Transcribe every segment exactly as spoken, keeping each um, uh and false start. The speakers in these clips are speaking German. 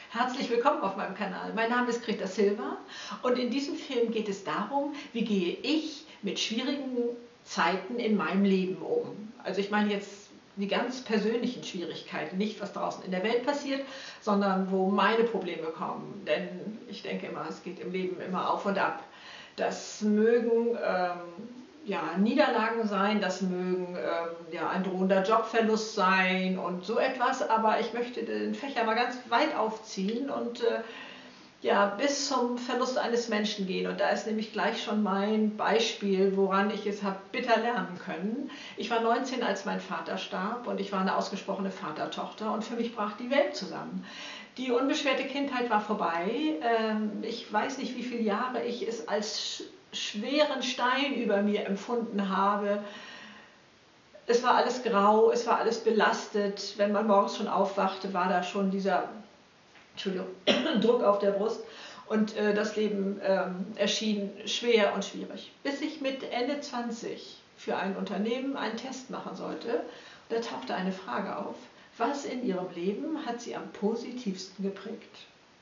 Herzlich willkommen auf meinem Kanal. Mein Name ist Greta Silva und in diesem Film geht es darum, wie gehe ich mit schwierigen Zeiten in meinem Leben um. Also ich meine jetzt die ganz persönlichen Schwierigkeiten, nicht was draußen in der Welt passiert, sondern wo meine Probleme kommen. Denn ich denke immer, es geht im Leben immer auf und ab. Das mögen ähm, ja, Niederlagen sein, das mögen ähm, ja, ein drohender Jobverlust sein und so etwas, aber ich möchte den Fächer mal ganz weit aufziehen und äh, ja, bis zum Verlust eines Menschen gehen. Und da ist nämlich gleich schon mein Beispiel, woran ich es habe bitter lernen können. Ich war neunzehn, als mein Vater starb, und ich war eine ausgesprochene Vatertochter, und für mich brach die Welt zusammen. Die unbeschwerte Kindheit war vorbei. Ich weiß nicht, wie viele Jahre ich es als schweren Stein über mir empfunden habe. Es war alles grau, es war alles belastet. Wenn man morgens schon aufwachte, war da schon dieser Entschuldigung, Druck auf der Brust, und äh, das Leben ähm, erschien schwer und schwierig. Bis ich mit Ende zwanzig für ein Unternehmen einen Test machen sollte. Da tauchte eine Frage auf: Was in ihrem Leben hat sie am positivsten geprägt?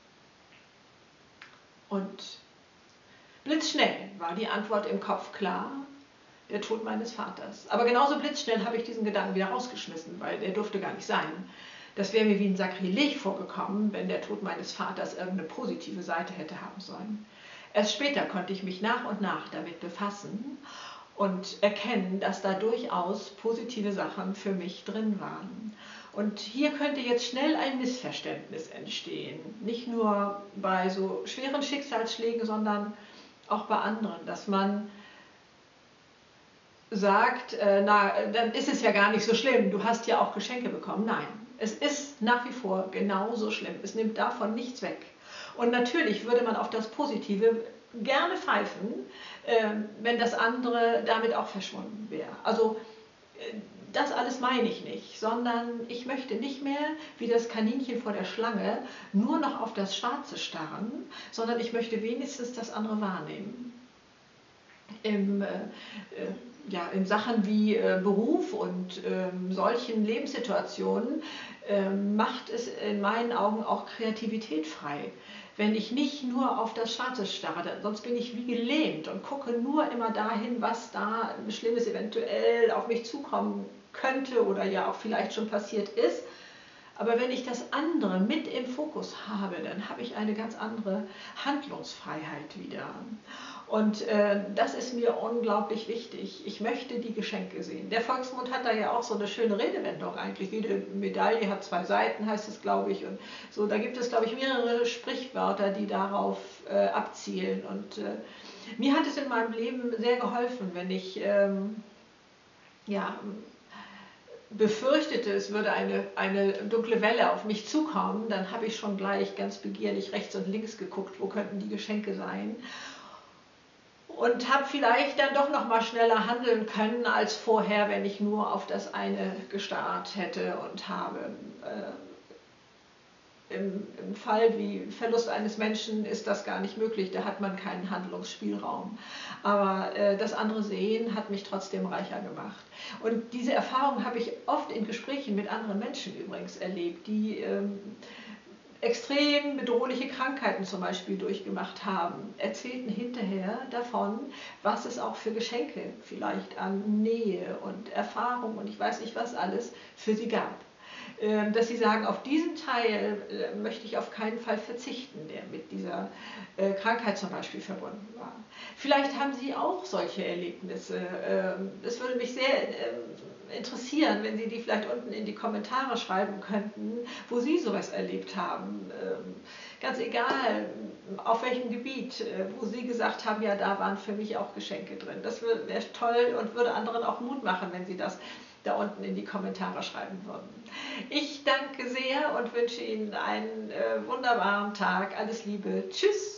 Und blitzschnell war die Antwort im Kopf klar: Der Tod meines Vaters. Aber genauso blitzschnell habe ich diesen Gedanken wieder rausgeschmissen, weil der durfte gar nicht sein. Das wäre mir wie ein Sakrileg vorgekommen, wenn der Tod meines Vaters irgendeine positive Seite hätte haben sollen. Erst später konnte ich mich nach und nach damit befassen und erkennen, dass da durchaus positive Sachen für mich drin waren. Und hier könnte jetzt schnell ein Missverständnis entstehen. Nicht nur bei so schweren Schicksalsschlägen, sondern auch bei anderen, dass man sagt, äh, na, dann ist es ja gar nicht so schlimm, du hast ja auch Geschenke bekommen. Nein, es ist nach wie vor genauso schlimm. Es nimmt davon nichts weg. Und natürlich würde man auf das Positive gerne pfeifen, äh, wenn das andere damit auch verschwunden wäre. Also äh, das alles meine ich nicht, sondern ich möchte nicht mehr wie das Kaninchen vor der Schlange nur noch auf das Schwarze starren, sondern ich möchte wenigstens das andere wahrnehmen. Im, äh, äh, ja, in Sachen wie äh, Beruf und ähm, solchen Lebenssituationen äh, macht es in meinen Augen auch Kreativität frei. Wenn ich nicht nur auf das Schwarze starre, sonst bin ich wie gelähmt und gucke nur immer dahin, was da Schlimmes eventuell auf mich zukommen könnte oder ja auch vielleicht schon passiert ist. Aber wenn ich das andere mit im Fokus habe, dann habe ich eine ganz andere Handlungsfreiheit wieder. Und äh, das ist mir unglaublich wichtig. Ich möchte die Geschenke sehen. Der Volksmund hat da ja auch so eine schöne Redewendung eigentlich. Jede Medaille hat zwei Seiten, heißt es, glaube ich. Und so, da gibt es, glaube ich, mehrere Sprichwörter, die darauf äh, abzielen. Und äh, mir hat es in meinem Leben sehr geholfen, wenn ich ähm, ja, befürchtete, es würde eine, eine dunkle Welle auf mich zukommen, dann habe ich schon gleich ganz begierig rechts und links geguckt, wo könnten die Geschenke sein. Und habe vielleicht dann doch noch mal schneller handeln können als vorher, wenn ich nur auf das eine gestarrt hätte und habe. Äh, im, Im Fall wie Verlust eines Menschen ist das gar nicht möglich, da hat man keinen Handlungsspielraum. Aber äh, das andere Sehen hat mich trotzdem reicher gemacht. Und diese Erfahrung habe ich oft in Gesprächen mit anderen Menschen übrigens erlebt, die ähm, extrem bedrohliche Krankheiten zum Beispiel durchgemacht haben, erzählten hinterher davon, was es auch für Geschenke vielleicht an Nähe und Erfahrung und ich weiß nicht was alles für sie gab. Dass sie sagen, auf diesen Teil möchte ich auf keinen Fall verzichten, der mit dieser Krankheit zum Beispiel verbunden war. Vielleicht haben Sie auch solche Erlebnisse. Es würde mich sehr interessieren, wenn Sie die vielleicht unten in die Kommentare schreiben könnten, wo Sie sowas erlebt haben. Ganz egal, auf welchem Gebiet, wo Sie gesagt haben, ja, da waren für mich auch Geschenke drin. Das wäre toll und würde anderen auch Mut machen, wenn Sie das da unten in die Kommentare schreiben würden. Ich danke sehr und wünsche Ihnen einen äh, wunderbaren Tag. Alles Liebe. Tschüss.